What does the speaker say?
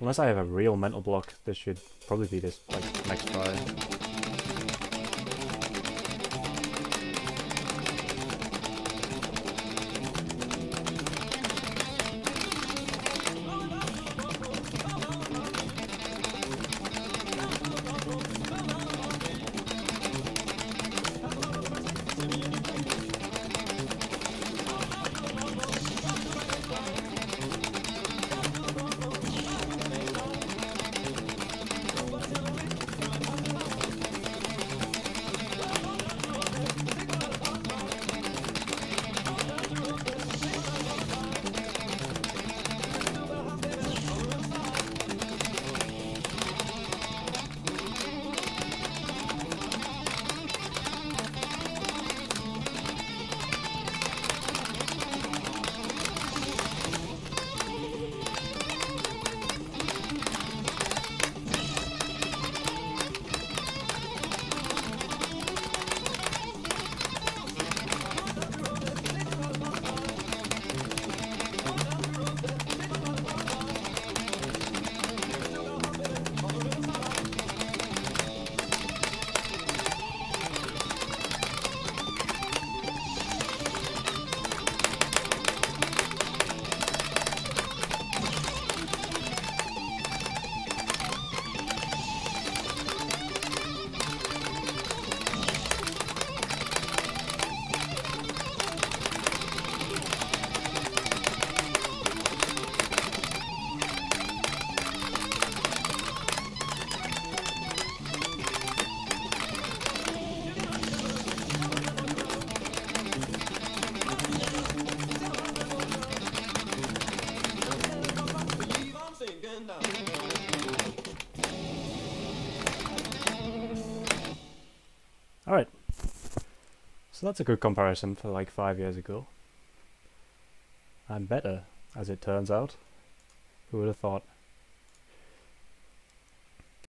Unless I have a real mental block, this should probably be this like next try. Alright, so that's a good comparison for like 5 years ago. I'm better, as it turns out. Who would have thought?